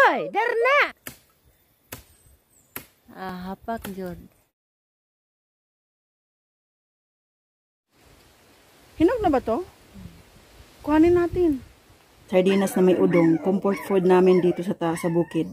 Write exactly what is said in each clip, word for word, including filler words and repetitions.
Hoy, darna! Ah, hapak jud. Hinog na ba to? Kuhanin natin. Sardinas na may udong, comfort food namin dito sa taas sa bukid.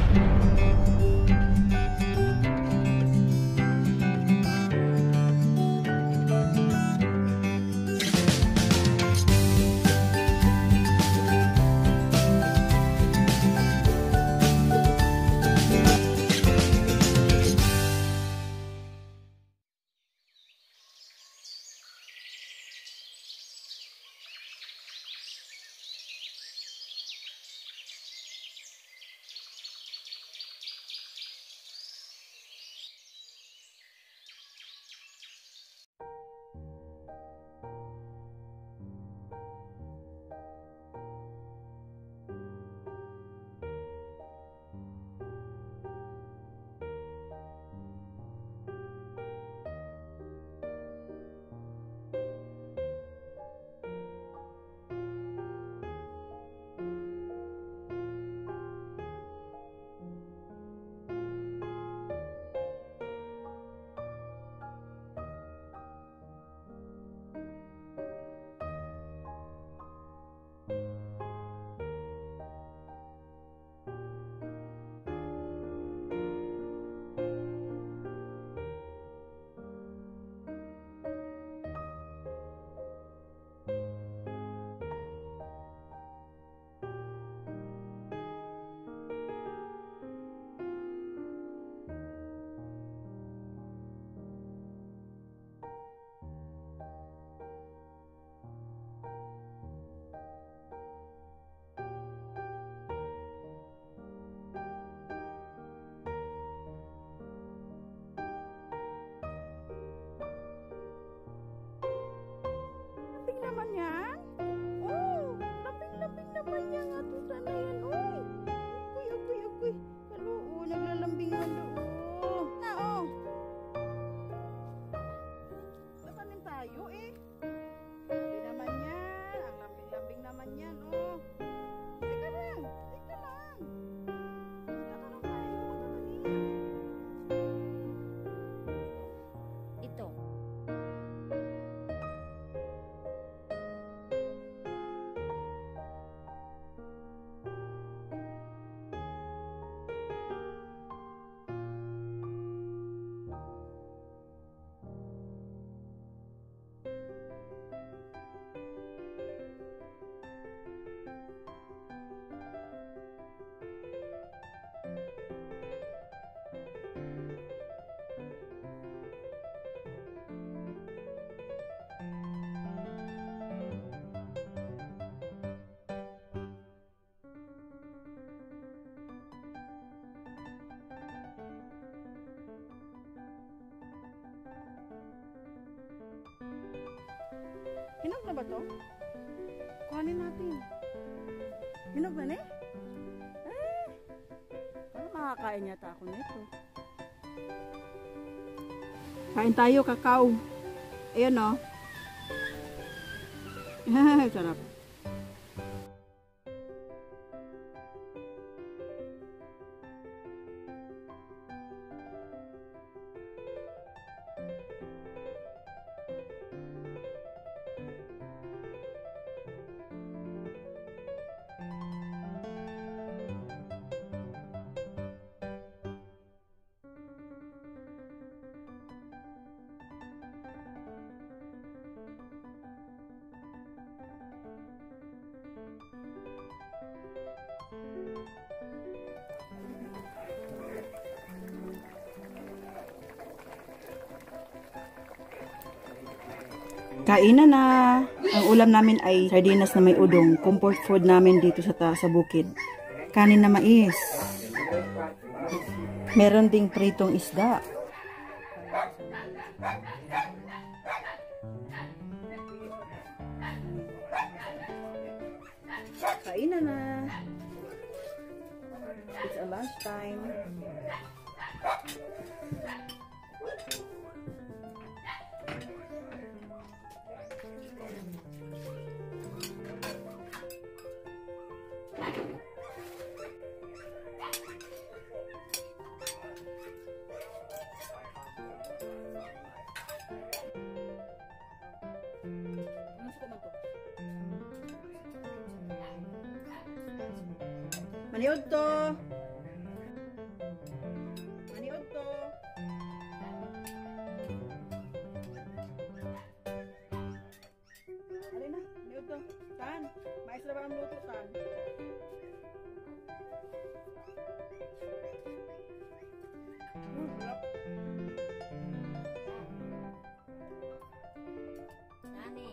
Naman yan? Oh, laping-laping naman yan nga to sana yan. Uy, uy, uy, uy. Kaluo, naglalambing na loo. Na, oh. Labanin tayo eh. Sabi naman yan. Ang lambing-lambing naman yan, oh. Teka lang, teka lang. Teka lang tayo, magkakanin. Ito. Hinog na ba to? Kuhanin natin. Hinog na eh? Eh, parang makakain yata ako nito. Kain tayo, kakao. Ayan o. Oh. Sarap. Kainan na! Ang ulam namin ay sardinas na may udong. Comfort food namin dito sa taas sa bukid. Kanin na mais. Meron ding pritong isda. Kainan na! It's a lunch time. Maniod to. Maniod to. Alin na, maniod to. Tan, maestra ba ang luto, Tan? Hmm, sarap. Nani.